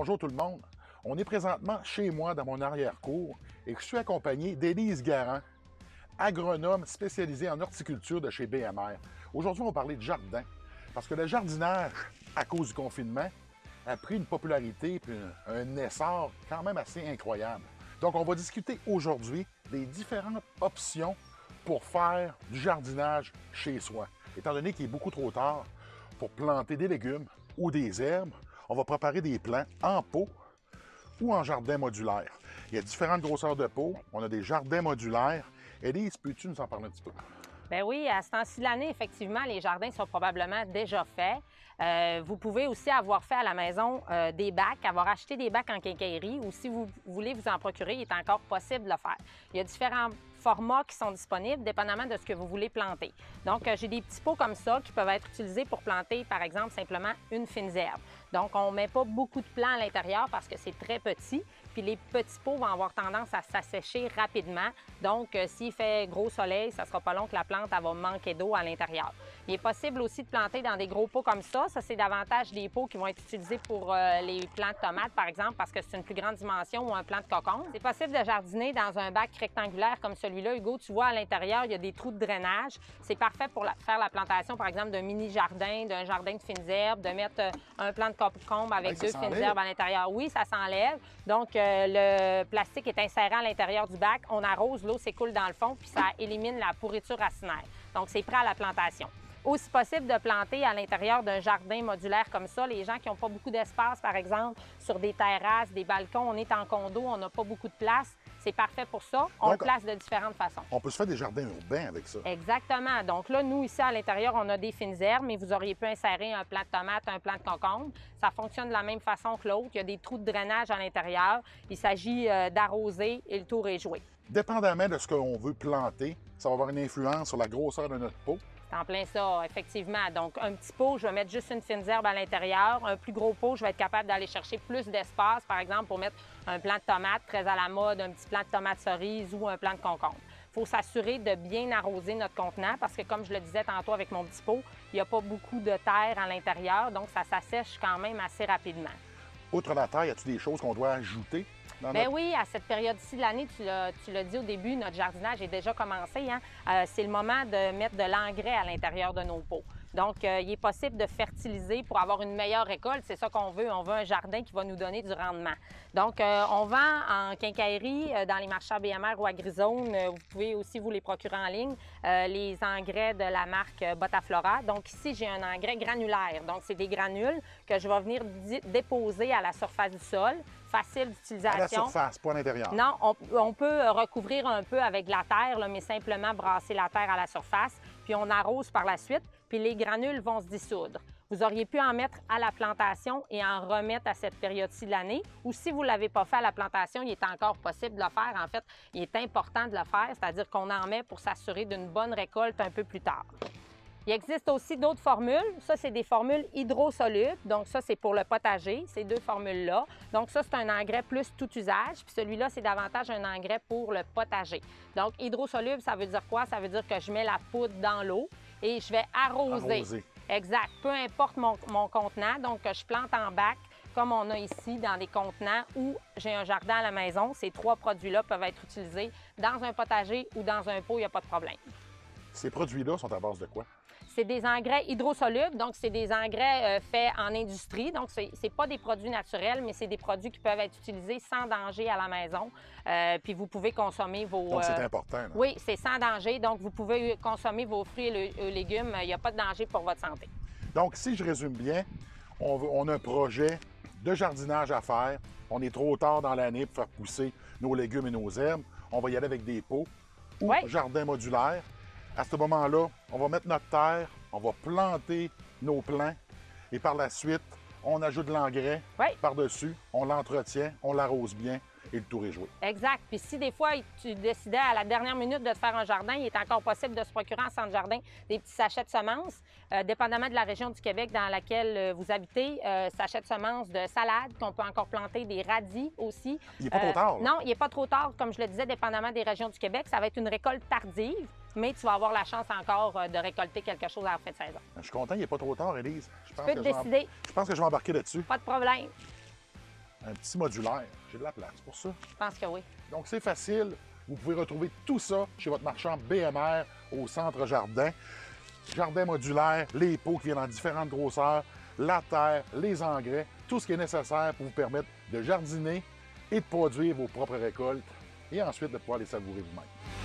Bonjour tout le monde. On est présentement chez moi dans mon arrière-cour et je suis accompagné d'Élise Garand, agronome spécialisée en horticulture de chez BMR. Aujourd'hui, on va parler de jardin parce que le jardinage, à cause du confinement, a pris une popularité et un essor quand même assez incroyable. Donc, on va discuter aujourd'hui des différentes options pour faire du jardinage chez soi. Étant donné qu'il est beaucoup trop tard pour planter des légumes ou des herbes, on va préparer des plants en pot ou en jardin modulaire. Il y a différentes grosseurs de pots. On a des jardins modulaires. Élise, peux-tu nous en parler un petit peu? Bien oui, à ce temps-ci de l'année, effectivement, les jardins sont probablement déjà faits. Vous pouvez aussi avoir fait à la maison des bacs, avoir acheté des bacs en quincaillerie ou si vous voulez vous en procurer, il est encore possible de le faire. Il y a différents formats qui sont disponibles, dépendamment de ce que vous voulez planter. Donc, j'ai des petits pots comme ça qui peuvent être utilisés pour planter, par exemple, simplement une fine herbe. Donc, on ne met pas beaucoup de plants à l'intérieur parce que c'est très petit. Puis les petits pots vont avoir tendance à s'assécher rapidement. Donc, s'il fait gros soleil, ça ne sera pas long que la plante elle va manquer d'eau à l'intérieur. Il est possible aussi de planter dans des gros pots comme ça. Ça, c'est davantage des pots qui vont être utilisés pour les plants de tomates, par exemple, parce que c'est une plus grande dimension ou un plant de cocon. C'est possible de jardiner dans un bac rectangulaire comme celui-là. Hugo, tu vois, à l'intérieur, il y a des trous de drainage. C'est parfait pour faire la plantation, par exemple, d'un mini-jardin, d'un jardin de fines herbes, de mettre un plant de cocombe avec deux fines herbes à l'intérieur. Oui, ça s'enlève. Donc, le plastique est inséré à l'intérieur du bac. On arrose, l'eau s'écoule dans le fond, puis ça élimine la pourriture racinaire. Donc, c'est prêt à la plantation. Aussi possible de planter à l'intérieur d'un jardin modulaire comme ça. Les gens qui n'ont pas beaucoup d'espace, par exemple, sur des terrasses, des balcons, on est en condo, on n'a pas beaucoup de place. C'est parfait pour ça. On le place de différentes façons. On peut se faire des jardins urbains avec ça. Exactement. Donc là, nous, ici, à l'intérieur, on a des fines herbes, mais vous auriez pu insérer un plant de tomate, un plant de concombre. Ça fonctionne de la même façon que l'autre. Il y a des trous de drainage à l'intérieur. Il s'agit d'arroser et le tour est joué. Dépendamment de ce qu'on veut planter, ça va avoir une influence sur la grosseur de notre pot. C'est en plein ça, effectivement. Donc, un petit pot, je vais mettre juste une fine herbe à l'intérieur. Un plus gros pot, je vais être capable d'aller chercher plus d'espace, par exemple, pour mettre un plant de tomate très à la mode, un petit plant de tomate cerise ou un plant de concombre. Il faut s'assurer de bien arroser notre contenant parce que, comme je le disais tantôt avec mon petit pot, il n'y a pas beaucoup de terre à l'intérieur, donc ça s'assèche quand même assez rapidement. Outre la terre, y a-t-il des choses qu'on doit ajouter? Bien oui, à cette période-ci de l'année, tu l'as dit au début, notre jardinage est déjà commencé. C'est le moment de mettre de l'engrais à l'intérieur de nos pots. Donc, il est possible de fertiliser pour avoir une meilleure récolte. C'est ça qu'on veut. On veut un jardin qui va nous donner du rendement. Donc, on vend en quincaillerie, dans les marchés BMR ou AgriZone. Vous pouvez aussi vous les procurer en ligne, les engrais de la marque Botaflora. Donc, ici, j'ai un engrais granulaire. Donc, c'est des granules que je vais venir déposer à la surface du sol. Facile d'utilisation. À la surface, pas à l'intérieur. Non, on peut recouvrir un peu avec de la terre, là, mais simplement brasser la terre à la surface, puis on arrose par la suite, puis les granules vont se dissoudre. Vous auriez pu en mettre à la plantation et en remettre à cette période-ci de l'année, ou si vous ne l'avez pas fait à la plantation, il est encore possible de le faire. En fait, il est important de le faire, c'est-à-dire qu'on en met pour s'assurer d'une bonne récolte un peu plus tard. Il existe aussi d'autres formules. Ça, c'est des formules hydrosolubles. Donc, ça, c'est pour le potager, ces deux formules-là. Donc, ça, c'est un engrais plus tout usage. Puis celui-là, c'est davantage un engrais pour le potager. Donc, hydrosoluble, ça veut dire quoi? Ça veut dire que je mets la poudre dans l'eau et je vais arroser. Exact. Peu importe mon contenant. Donc, je plante en bac, comme on a ici dans des contenants où j'ai un jardin à la maison. Ces trois produits-là peuvent être utilisés dans un potager ou dans un pot, il n'y a pas de problème. Ces produits-là sont à base de quoi? C'est des engrais hydrosolubles, donc c'est des engrais faits en industrie. Donc, c'est pas des produits naturels, mais c'est des produits qui peuvent être utilisés sans danger à la maison. Puis vous pouvez consommer vos... Donc, c'est important. Là. Oui, c'est sans danger. Donc, vous pouvez consommer vos fruits et légumes. Il n'y a pas de danger pour votre santé. Donc, si je résume bien, on a un projet de jardinage à faire. On est trop tard dans l'année pour faire pousser nos légumes et nos herbes. On va y aller avec des pots ou jardin modulaire. À ce moment-là, on va mettre notre terre, on va planter nos plants et par la suite, on ajoute de l'engrais par-dessus, on l'entretient, on l'arrose bien et le tour est joué. Exact. Puis si des fois, tu décidais à la dernière minute de te faire un jardin, il est encore possible de se procurer en centre jardin des petits sachets de semences. Dépendamment de la région du Québec dans laquelle vous habitez, sachets de semences de salade qu'on peut encore planter, des radis aussi. Il n'est pas trop tard. Là. Non, il n'est pas trop tard. Comme je le disais, dépendamment des régions du Québec, ça va être une récolte tardive, mais tu vas avoir la chance encore de récolter quelque chose à la fin de saison. Je suis content, il n'est pas trop tard, Élise. Tu peux te décider. Je pense que je vais embarquer là-dessus. Pas de problème. un petit modulaire. J'ai de la place pour ça. Je pense que oui. Donc, c'est facile. Vous pouvez retrouver tout ça chez votre marchand BMR au Centre Jardin. Jardin modulaire, les pots qui viennent en différentes grosseurs, la terre, les engrais, tout ce qui est nécessaire pour vous permettre de jardiner et de produire vos propres récoltes et ensuite de pouvoir les savourer vous-même.